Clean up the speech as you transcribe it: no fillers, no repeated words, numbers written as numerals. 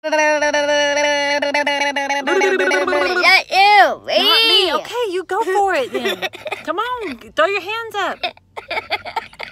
Ew. Not me. Okay, you go for it then. Come on, throw your hands up.